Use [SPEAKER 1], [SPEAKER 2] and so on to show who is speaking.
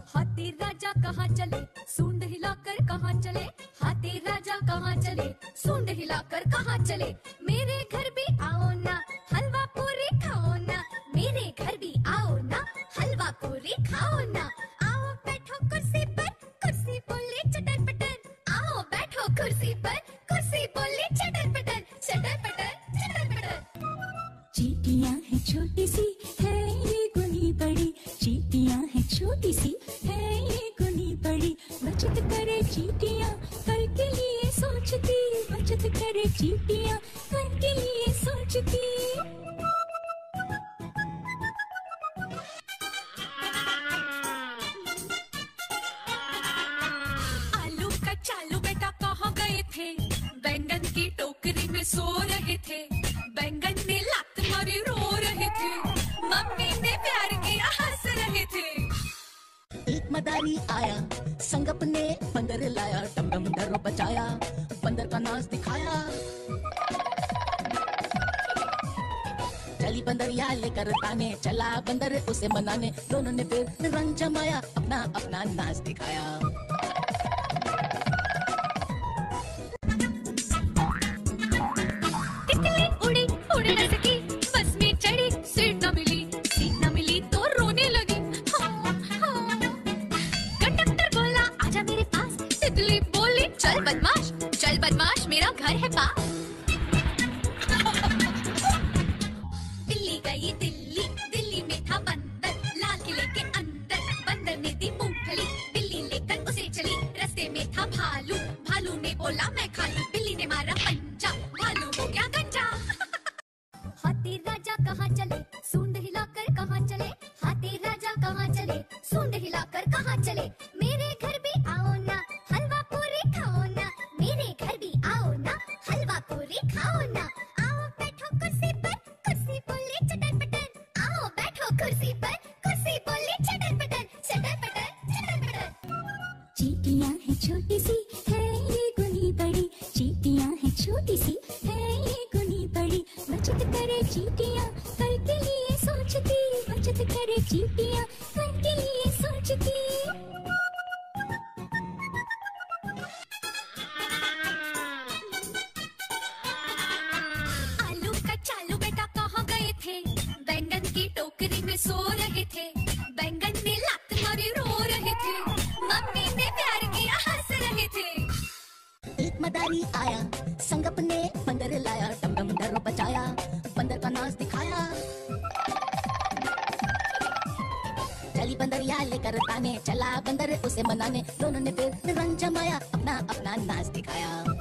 [SPEAKER 1] हाथी राजा कहाँ चले, सूंड हिलाकर कहाँ चले। हाथी राजा कहाँ चले, सूंड हिलाकर कहाँ चले। मेरे घर भी आओ ना, हलवा पूरी खाओ ना। मेरे घर भी आओ ना, हलवा पूरी खाओ ना। आओ बैठो कुर्सी पर, कुर्सी बोले चटर पटर। आओ बैठो कुर्सी पर, कुर्सी बोले चटर पटर, चटर पटर, चटर पटर।
[SPEAKER 2] चींटियां है छोटी सी, है ये गुनी बड़ी। चींटियां है छोटी सी, है ये गुनी बड़ी। बचत करे चींटियां, कल के लिए सोचती। बचत करे चींटियां, कल के लिए सोचती।
[SPEAKER 1] आलू का चालू बेटा कहाँ गए थे, बैंगन की टोकरी में सो रहे थे। बैंगन ने लात मारी रो रहे थे, मम्मी ने प्यार किया हंस रहे थे।
[SPEAKER 3] एक मदारी आया, संग अपने बंदर लाया। डम डम डर बचाया, बंदर का नाच दिखाया। चली बंदरिया लेकर ताने, चला बंदर उसे मनाने। दोनों ने फिर रंग जमाया, अपना अपना नाच दिखाया।
[SPEAKER 1] तितली उड़ी उड़ न सकी, बस में चढ़ी सीट न मिली। सीट न मिली तो रोने लगी। कंडक्टर बोला आजा मेरे पास। तितली बोली चल बदमाश मेरा घर है पास। दिल्ली गई दिल्ली, दिल्ली में था बंदर, लाल किले के अंदर। बंदर ने दी मूंगफली, बिल्ली लेकर उसे चली। रास्ते में था भालू, भालू ने बोला मैं खा लूं। बिल्ली ने मारा पंजा, भालू हो गया गंजा। हाथी राजा कहाँ चले, सूंड हिलाकर कहाँ चले। हाथी राजा कहाँ चले, सूंड हिलाकर कहाँ चले। मेरे घर भी आओ ना, हलवा पूरी खाओ ना। मेरे घर भी आओ ना, हलवा पूरी खाओ ना। आओ बैठो कुर्सी पर, कुर्सी बोले चटर पटर। आओ बैठो कुर्सी पर, कुर्सी बोले चटर पटर, चटर पटर, चटर पटर।
[SPEAKER 2] चींटियां है छोटी सी, है ये गुनी बड़ी। चींटियां है छोटी सी, है ये गुनी बड़ी। बचत करे चींटियां, कल के लिए सोचती। बचत करे चींटियां, कल के लिए सोचती।
[SPEAKER 1] आलू का चालू बेटा कहाँ गए थे, बैंगन की टोकरी में सो रहे थे। बैंगन ने लात मारी रो रहे थे, मम्मी ने प्यार किया हंस रहे थे।
[SPEAKER 3] एक मदारी आया, संग अपने बंदर लाया। डम डम डर बचाया, बंदर का नाच दिखाया। चली बंदरिया लेकर ताने, चला बंदर उसे मनाने। दोनों ने फिर रंग जमाया, अपना अपना नाच दिखाया।